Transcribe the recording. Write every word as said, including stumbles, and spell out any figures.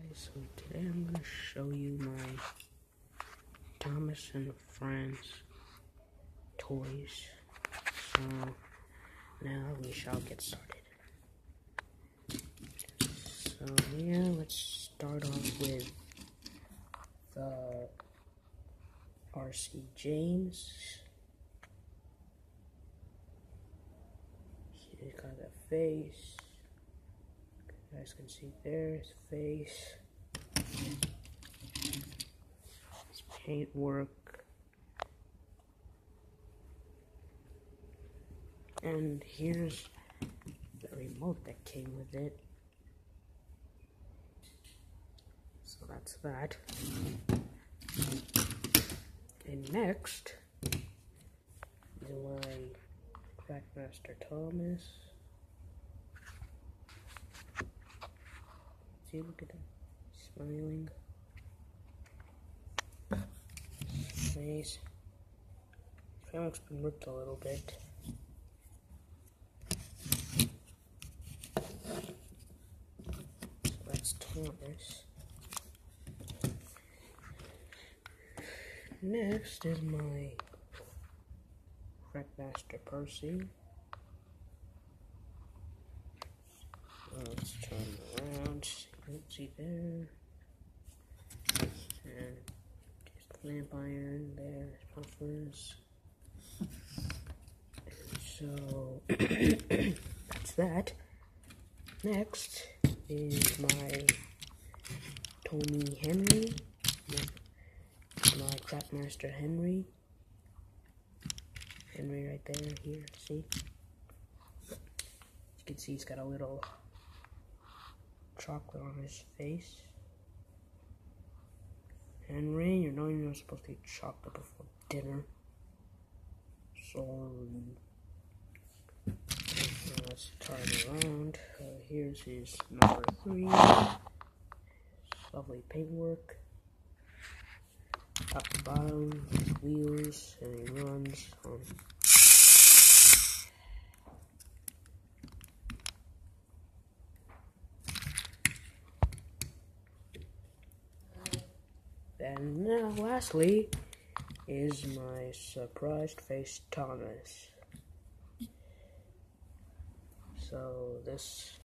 So today I'm going to show you my Thomas and Friends toys. So now we shall get started. So yeah, let's start off with the R C James. He's got a face. You guys can see there his face. His paintwork. And here's the remote that came with it. So that's that. And next is my Crackmaster Thomas. See, look at him, smiling. Face. His paintwork's been ripped a little bit. So that's Thomas. Next is my Crackmaster Percy. Let's turn him around. See there. And just lamp iron there. Puffers. And so that's that. Next is my Tony Henry. My, my Crackmaster Henry. Henry right there, here, see? As you can see, he's got a little chocolate on his face. Henry, you know you're not supposed to eat chocolate before dinner. Sorry. Now let's turn it around. Uh, here's his number three. Lovely paintwork. Top to bottom, his wheels, and he runs on. And now, lastly, is my surprised face Thomas. So this